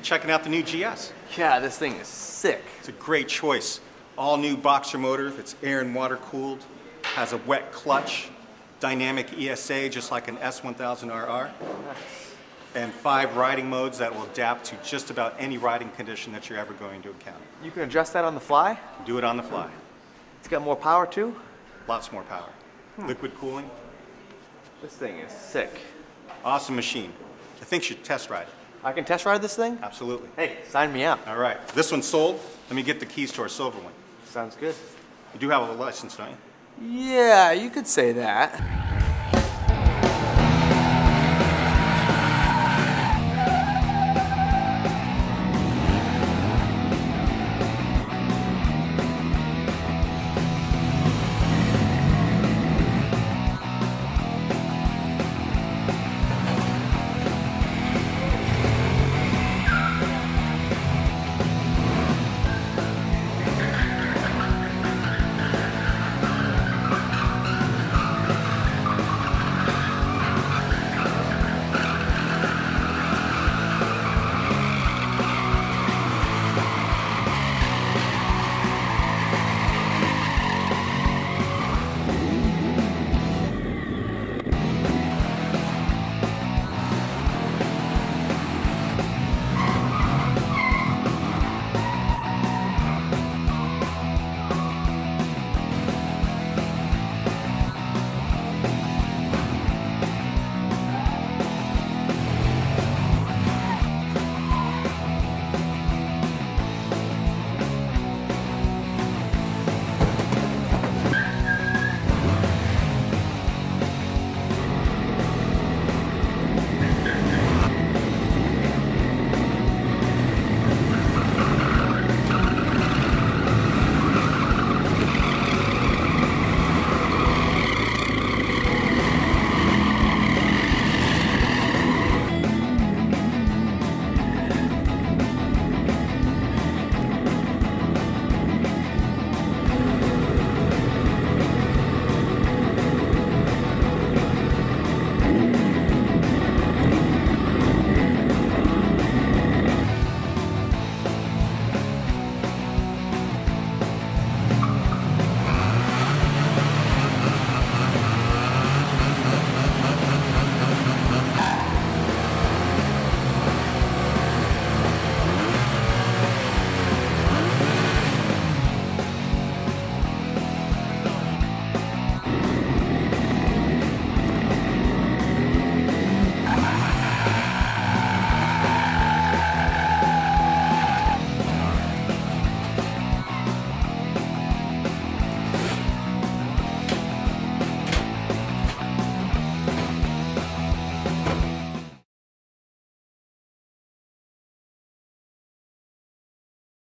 checking out the new GS. Yeah, this thing is sick. It's a great choice. All new boxer motor that's air and water cooled, has a wet clutch, dynamic ESA just like an S1000RR, and 5 riding modes that will adapt to just about any riding condition that you're ever going to encounter. You can adjust that on the fly? Do it on the fly. It's got more power too? Lots more power. Liquid cooling. This thing is sick. Awesome machine. I think you should test ride it. I can test ride this thing? Absolutely. Hey, sign me up. All right. This one's sold. Let me get the keys to our silver one. Sounds good. You do have a license, don't you? Yeah, you could say that.